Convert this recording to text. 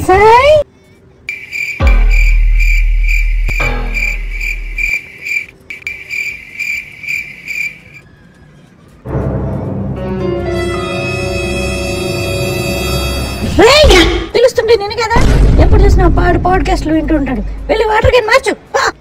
సాయి తెలుస్తుంటే నేను కదా ఎప్పుడు చూసినా పాడ్కాస్ట్లు వింటూ ఉంటాడు. వెళ్ళి వాటర్ క్యాన్ మార్చు.